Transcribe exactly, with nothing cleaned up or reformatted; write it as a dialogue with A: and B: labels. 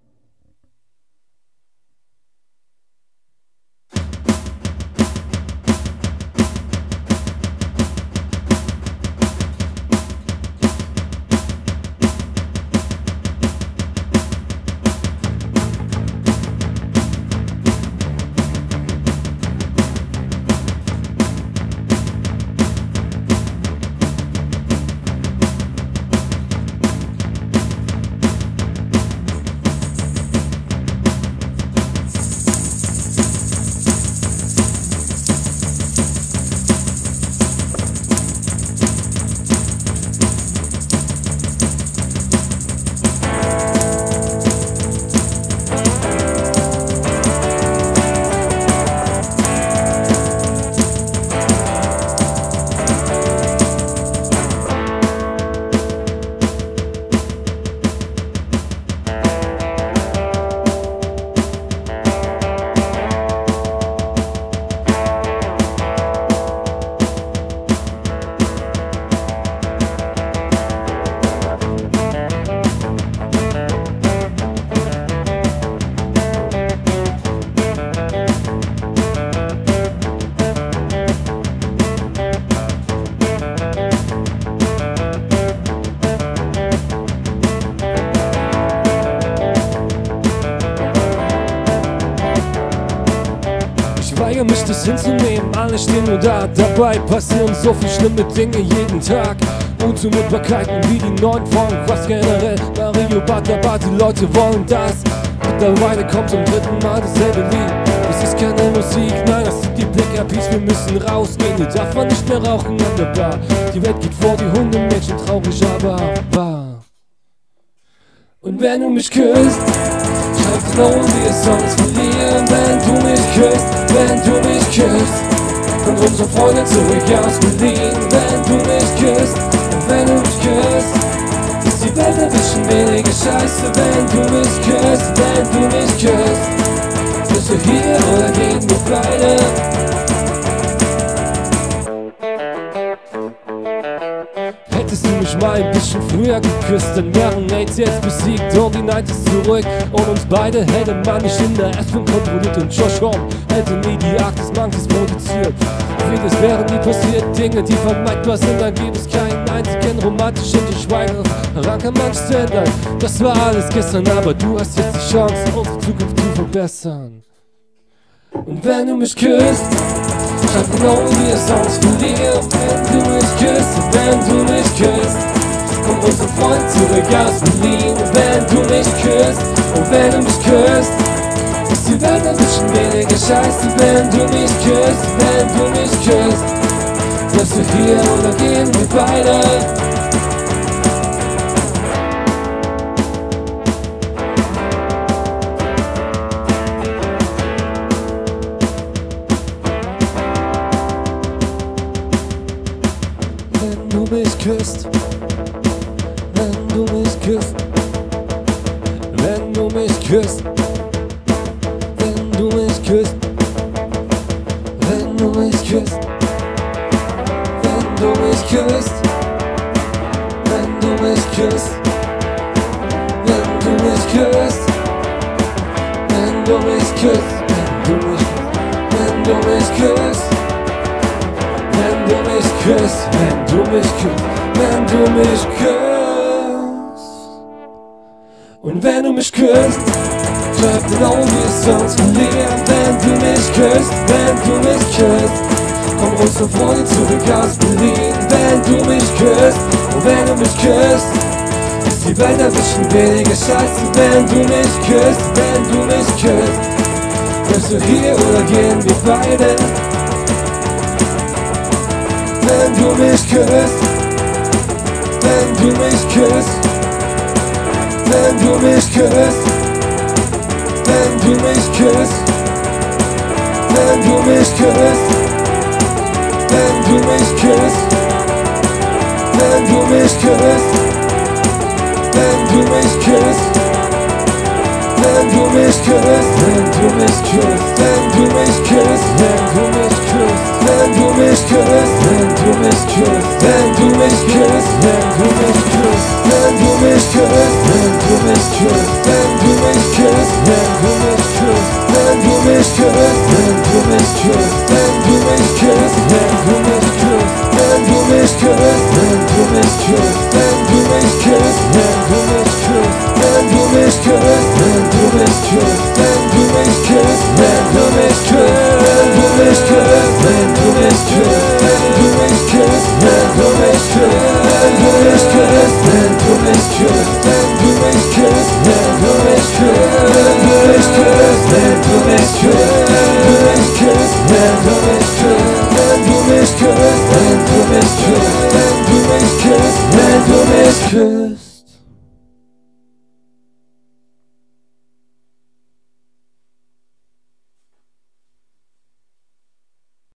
A: Mich das hinzunehmen, alle stehen nur da. Dabei passieren so viele schlimme Dinge jeden Tag. Unzumutbarkeiten wie die neuen von Cross generell. Mario Bata, die Leute wollen das. Mittlerweile kommt zum dritten Mal dasselbe Lied. Es ist keine Musik, nein, das sind die Black Eyed Peas. Wir müssen rausgehen, hier darf man nicht mehr rauchen an der Bar. Die Welt geht vor, die Hunde, Mädchen traurig, aber wahr. Und wenn du mich küsst, schreib genau, wir sonst verlieren. Wenn du mich küsst, wenn du mich küsst, kommt unsere Freunde zurück aus Berlin. Wenn du mich küsst, und wenn du mich küsst, ist die Welt ein bisschen weniger scheiße. Wenn du mich küsst, wenn du mich küsst, bist du hier oder gehen wir beide? Hättest du mich mal ein bisschen früher geküsst, dann wären AIDS jetzt besiegt und die Night ist zurück. Und uns beide hätte man nicht in der Aspen kontrolliert und Josh Homme hätte nie die Arktis Monkeys produziert. Vieles wären nie passiert, Dinge, die vermeidbar sind, dann gibt es keinen einzigen romantischen Schweigen. Daran kann man sich ändern, das war alles gestern, aber du hast jetzt die Chance, unsere Zukunft zu verbessern. Und wenn du mich küsst, schreib genau, wie es sonst verlieren. Wenn du mich küsst, wenn du mich küsst, kommt unser Freund zurück aus Berlin. Wenn du mich küsst, und wenn du mich küsst, ist die Welt ein bisschen weniger scheiße. Wenn du mich küsst, wenn du mich küsst, bleibst du hier oder gehen wir beide? Wenn du mich küsst, wenn du mich küsst, wenn du mich küsst, wenn du mich küsst, wenn du mich küsst, wenn du mich küsst, wenn du mich küsst, wenn du mich küsst, wenn du mich küsst, wenn du mich küsst, wenn du mich küsst, wenn du mich küsst, wenn du mich küsst. Und wenn du mich küsst, schreib genau, wie es sonst verlieren. Wenn du mich küsst, wenn du mich küsst, komm unsere Freunde zurück aus Berlin. Wenn du mich küsst, und wenn du mich küsst, ist die Welt ein bisschen weniger scheiße. Wenn du mich küsst, wenn du mich küsst, bleibst du hier oder gehen wir beide? Wenn du mich küsst, wenn du mich küsst, wenn du mich küsst, wenn du mich küsst, wenn du mich küsst, wenn du mich küsst, wenn du mich küsst, wenn du mich küsst, wenn du mich küsst, wenn du mich küsst, wenn du mich küsst, wenn du mich küsst, wenn du mich küsst, wenn du mich küsst, wenn du mich küsst, wenn du mich küsst, wenn du mich küsst, wenn du mich küsst, wenn du mich küsst. wenn du mich küsst, wenn du mich küsst, wenn du mich küsst, wenn du mich küsst, wenn du mich küsst, wenn du mich küsst, wenn du mich küsst, wenn du mich küsst, wenn du mich küsst, wenn du mich küsst, wenn du mich küsst, wenn du mich küsst, wenn du mich küsst, wenn du mich küsst, wenn du mich küsst, wenn du mich küsst, wenn du mich küsst, wenn du mich küsst.